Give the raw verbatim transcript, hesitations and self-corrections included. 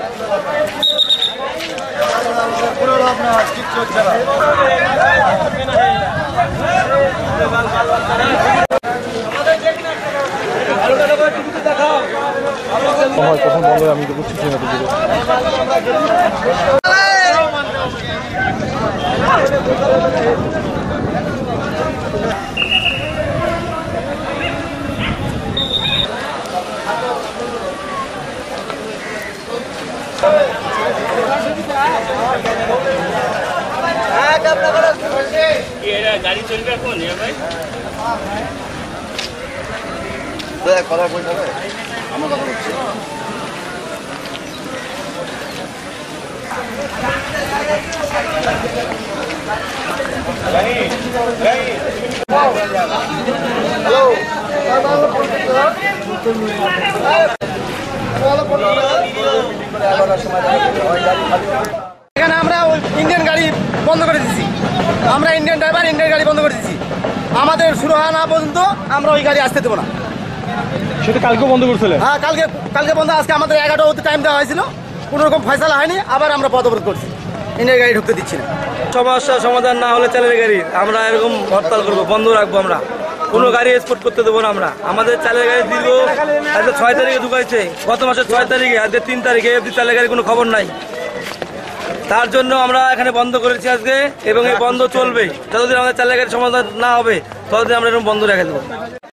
প্রথম বন্ধ আমি তো বুঝছি গাড়ি চলবে এখন ভাই কথা বলতে হবে আমার কথা বলছি এখানে আমরা ইন্ডিয়ান গাড়ি বন্ধ করে দিচ্ছি। আমরা ইন্ডিয়ান ড্রাইভার ইন্ডিয়ান গাড়ি বন্ধ করে দিচ্ছি। আমাদের শুরু হওয়া না পর্যন্ত আমরা ওই গাড়ি আসতে দেবো না। সেটা কালকেও বন্ধ করছিল। হ্যাঁ কালকে কালকে বন্ধ। আজকে আমাদের এগারোটা অবধি টাইম দেওয়া হয়েছিল, কোনো রকম ফয়সালা হয়নি। আবার আমরা পথ অবরোধ করছি, ইন্ডিয়ান গাড়ি ঢুকতে দিচ্ছি না। সমস্যা সমাধান না হলে চালের গাড়ি আমরা এরকম হরতাল করবো, বন্ধ রাখবো। আমরা কোনো গাড়ি এক্সপোর্ট করতে দেবো না। আমরা আমাদের চালের গাড়ি দীর্ঘ আজকে ছয় তারিখে ঢুকাইছে, গত মাসের ছয় তারিখে, আজকে তিন তারিখে অব্দি চালের গাড়ির কোনো খবর নাই। তার জন্য আমরা এখানে বন্ধ করেছি আজকে, এবং এই বন্ধ চলবে যতদিন আমাদের চালের গাড়ির সমাধান না হবে ততদিন আমরা এরকম বন্ধ রেখে দেবো।